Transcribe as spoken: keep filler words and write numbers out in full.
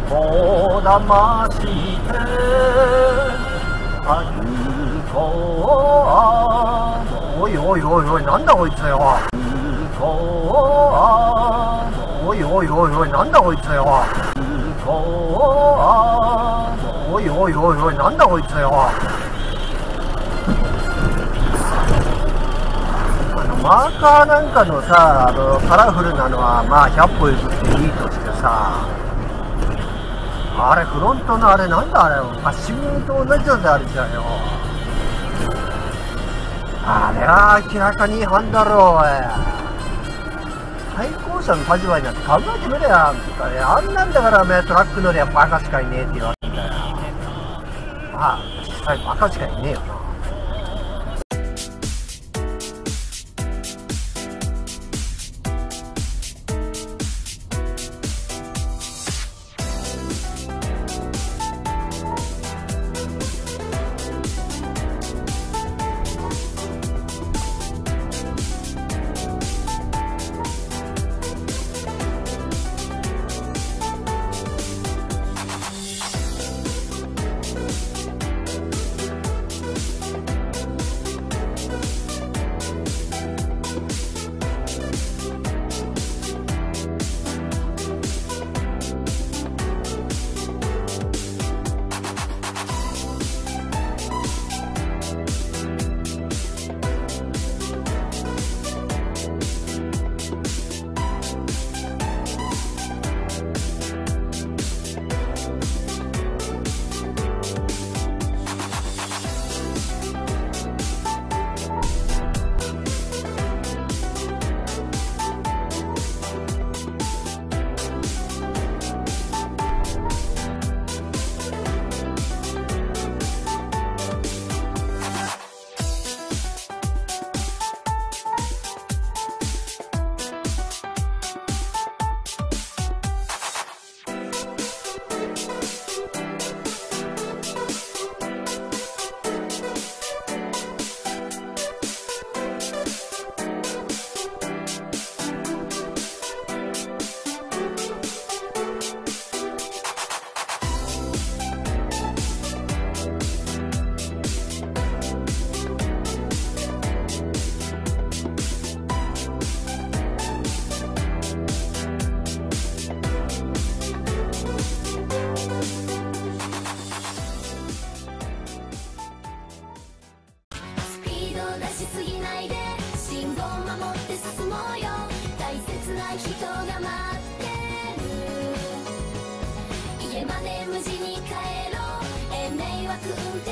こだまして歩こう。おいおいおいおい、なんだこいつよ。歩こう。おいおいおいおい、なんだこいつよ。歩こう。おいおいおいおい、なんだこいつよ。あのマーカーなんかのさ、あのカラフルなのはまあひゃっぽ譲っていいとしてさ、あれフロントのあれなんだあれ、パッシングと同じだぜあれじゃよ。あれは明らかに違反だろう。おい、対向車の立場になって考えてみれや。あんなんだからおめえトラック乗りゃバカしかいねえって言われるんだよ。まあ実際バカしかいねえよな。 人が待ってる。家まで無事に帰ろう。え迷惑運